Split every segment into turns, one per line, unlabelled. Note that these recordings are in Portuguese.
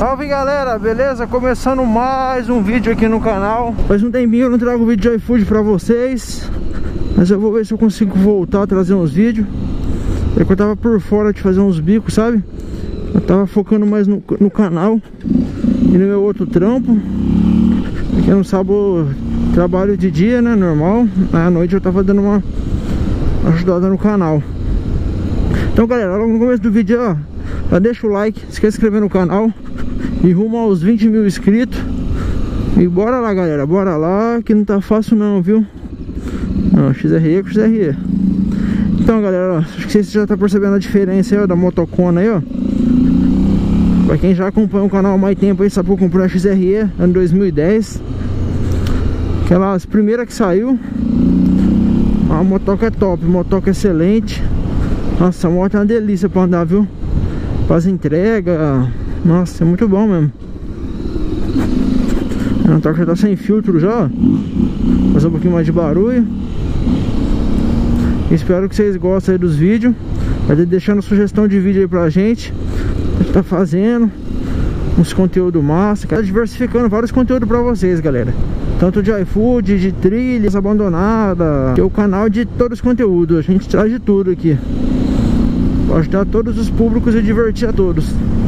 Salve galera, beleza? Começando mais um vídeo aqui no canal. Faz um tempinho eu não trago vídeo de iFood pra vocês, mas eu vou ver se eu consigo voltar a trazer uns vídeos. Porque eu tava por fora de fazer uns bicos, sabe? Eu tava focando mais no canal e no meu outro trampo. Porque no sábado trabalho de dia, né? Normal. À noite eu tava dando uma ajudada no canal. Então galera, logo no começo do vídeo, ó, já deixa o like, se quer inscrever no canal e rumo aos 20 mil inscritos. E bora lá galera, bora lá, que não tá fácil não, viu? Não, XRE com XRE. Então galera, ó, acho que vocês já tá percebendo a diferença aí, ó, da motocona aí, ó. Pra quem já acompanha o canal há mais tempo aí, sabe que eu comprei a XRE ano 2010. Aquelas primeiras que saiu. A motoca é top, motoca é excelente. Nossa, a moto é uma delícia pra andar, viu? Faz entrega. Nossa, é muito bom mesmo. A motoca já tá sem filtro já, ó. Fazer um pouquinho mais de barulho. Espero que vocês gostem aí dos vídeos. Vai deixando sugestão de vídeo aí pra gente. A gente tá fazendo uns conteúdos massa, tá diversificando vários conteúdos pra vocês, galera. Tanto de iFood, de trilhas abandonadas, que é o canal de todos os conteúdos. A gente traz de tudo aqui pra ajudar todos os públicos e divertir a todos.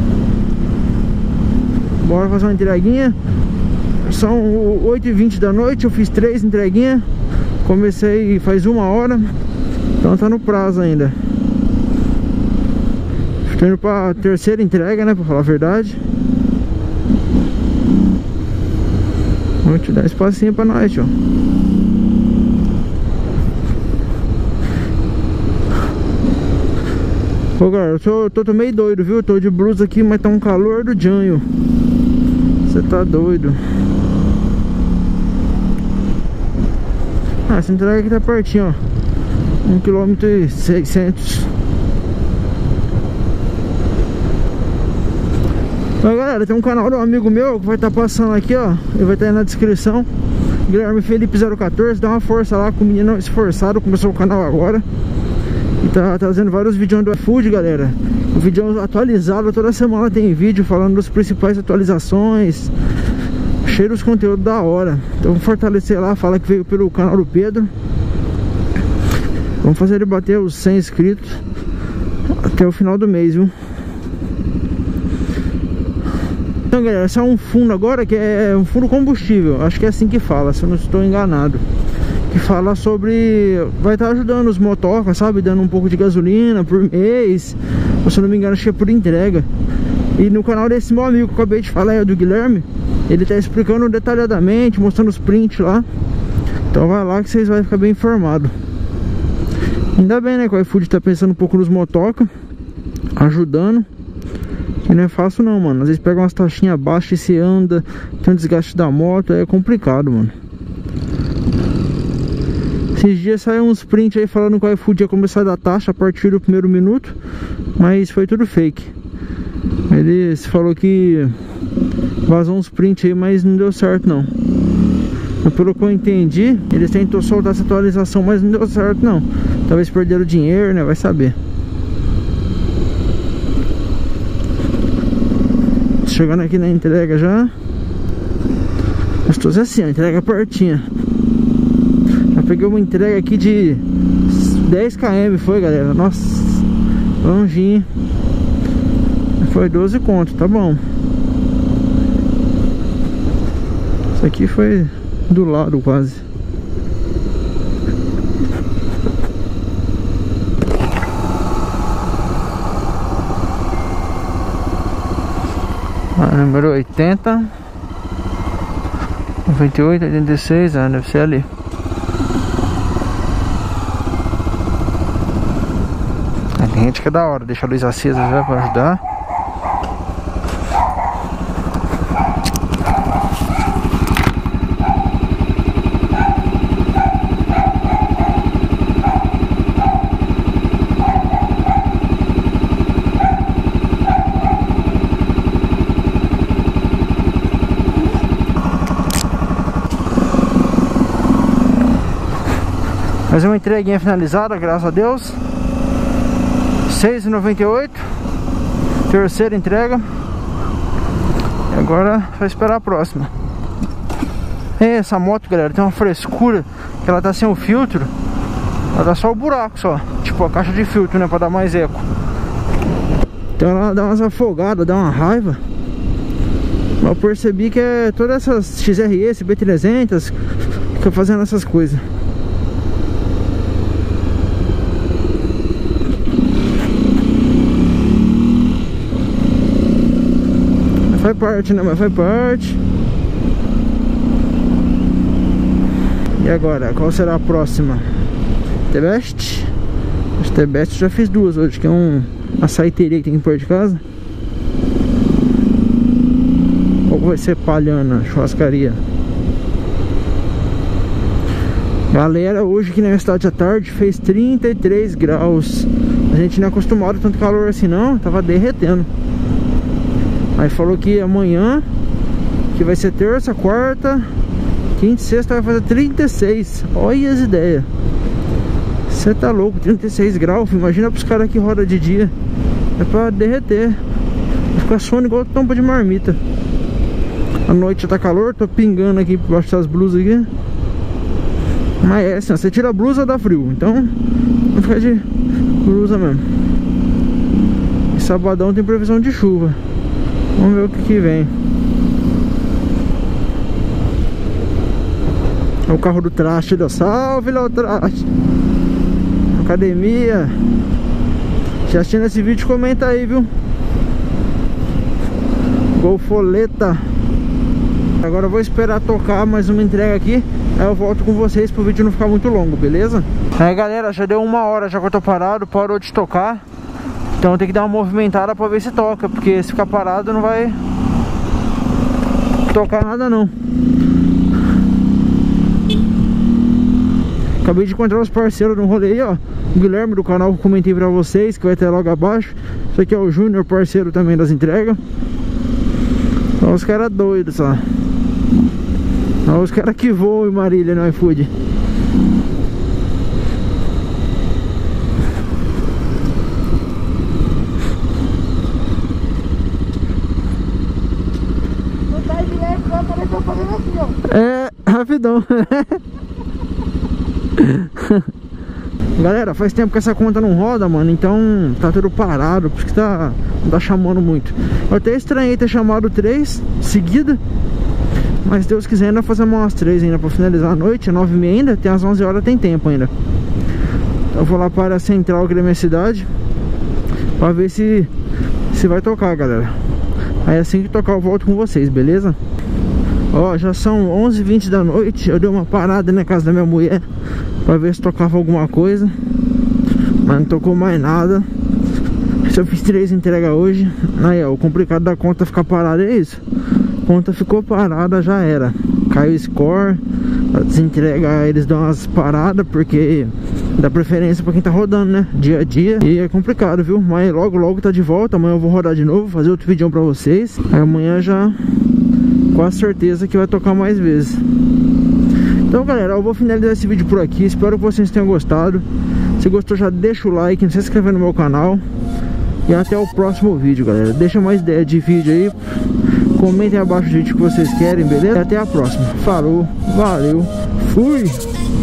Bora fazer uma entreguinha. São 8h20 da noite, eu fiz 3 entreguinhas. Comecei faz 1 hora, então tá no prazo ainda. Estou indo pra terceira entrega, né, pra falar a verdade. Vou te dar espacinho pra nós, ó. Pô, galera, eu tô meio doido, viu? Eu tô de blusa aqui, mas tá um calor do janho. Você tá doido. Ah, essa entrega aqui tá pertinho, ó. 1,6 km. Então galera, tem um canal de um amigo meu que vai estar passando aqui, ó. Ele vai estar aí na descrição. Guilherme Felipe 014. Dá uma força lá com o menino esforçado. Começou o canal agora e tá trazendo vários vídeos do iFood, galera. O vídeo atualizado, toda semana tem vídeo falando das principais atualizações. Cheio dos conteúdos da hora. Então vamos fortalecer lá. Fala que veio pelo canal do Pedro. Vamos fazer ele bater os 100 inscritos até o final do mês, viu? Então galera, esse é um fundo agora que é um fundo combustível. Acho que é assim que fala, se eu não estou enganado. Que fala sobre... vai estar ajudando os motocas, sabe? Dando um pouco de gasolina por mês. Ou se eu não me engano, acho que é por entrega. E no canal desse meu amigo que eu acabei de falar, é do Guilherme. Ele tá explicando detalhadamente, mostrando os prints lá. Então vai lá que vocês vão ficar bem informados. Ainda bem, né, que o iFood tá pensando um pouco nos motocas, ajudando. Que não é fácil não, mano. Às vezes pega umas taxinhas baixas e você anda, tem um desgaste da moto, é complicado, mano. Esses dias saiu uns prints aí falando que o iFood ia começar a dar taxa a partir do 1º minuto, mas foi tudo fake. Ele falou que vazou uns prints aí, mas não deu certo não. Pelo que eu entendi, eles tentou soltar essa atualização, mas não deu certo não. Talvez perderam dinheiro, né? Vai saber. Chegando aqui na entrega já. Gostoso assim, a entrega pertinha. Já peguei uma entrega aqui de 10 km, foi galera. Nossa, longinho. Foi 12 conto, tá bom. Isso aqui foi do lado quase. Número 80 98, 86, deve ser ali. Tem gente que é da hora, deixa a luz acesa já pra ajudar. Mais uma entreguinha finalizada, graças a Deus. 6,98. Terceira entrega. Agora vai esperar a próxima. Essa moto, galera, tem uma frescura que ela tá sem o filtro. Ela dá só o buraco só, tipo a caixa de filtro, né, pra dar mais eco. Então ela dá umas afogadas, dá uma raiva. Mas eu percebi que é todas essas XRS, B300 fica fazendo essas coisas. Mas faz parte, né, mas faz parte. E agora, qual será a próxima? T-Best? Os T-Best já fiz duas hoje, que é uma saiteria que tem que pôr de casa. Ou vai ser Palhana, churrascaria. Galera, hoje aqui na minha cidade à tarde fez 33 graus. A gente não é acostumado a tanto calor assim não, tava derretendo. Aí falou que amanhã, que vai ser terça, quarta, quinta e sexta vai fazer 36. Olha as ideias. Você tá louco, 36 graus. Imagina pros caras que rodam de dia. É pra derreter. Vai ficar sono igual tampa de marmita. A noite já tá calor, tô pingando aqui por baixo dessas blusas aqui. Mas é assim, ó, você tira a blusa, dá frio. Então, vai ficar de blusa mesmo. E sabadão tem previsão de chuva. Vamos ver o que vem. É o carro do traste, da salve lá o traste. Academia. Já assistindo esse vídeo, comenta aí, viu? Golfoleta. Agora eu vou esperar tocar mais uma entrega aqui. Aí eu volto com vocês pro vídeo não ficar muito longo, beleza? Aí galera, já deu 1 hora já que eu tô parado. Parou de tocar. Então tem que dar uma movimentada pra ver se toca. Porque se ficar parado não vai tocar nada não. Acabei de encontrar os parceiros no rolê aí, ó. O Guilherme do canal que eu comentei pra vocês, que vai ter logo abaixo. Isso aqui é o Júnior, parceiro também das entregas. Olha os caras doidos, ó. Olha os caras que voam em Marília no iFood.
Não tá direto, vai aparecer fazendo assim, ó.
É, rapidão. Galera, faz tempo que essa conta não roda, mano. Então tá tudo parado, por isso que não tá chamando muito. Eu até estranhei ter chamado 3 seguida. Mas Deus quiser ainda fazer umas 3 ainda pra finalizar a noite. É 9h30 ainda, tem as 11 horas, tem tempo ainda. Eu vou lá para a central aqui da minha cidade pra ver se vai tocar, galera. Aí assim que tocar eu volto com vocês, beleza? Ó, já são 11h20 da noite. Eu dei uma parada na casa da minha mulher pra ver se tocava alguma coisa, mas não tocou mais nada. Eu fiz 3 entregas hoje. Aí ó, o complicado da conta ficar parada é isso. A conta ficou parada, já era. Caiu o score. As entregas eles dão umas paradas porque dá preferência pra quem tá rodando, né? Dia a dia. E é complicado, viu? Mas logo logo tá de volta. Amanhã eu vou rodar de novo, fazer outro vídeo pra vocês. Aí amanhã já com certeza que vai tocar mais vezes. Então galera, eu vou finalizar esse vídeo por aqui. Espero que vocês tenham gostado. Se gostou, já deixa o like, se inscreve no meu canal. E até o próximo vídeo, galera. Deixa mais ideia de vídeo aí. Comentem abaixo o vídeo que vocês querem, beleza? E até a próxima. Falou, valeu, fui!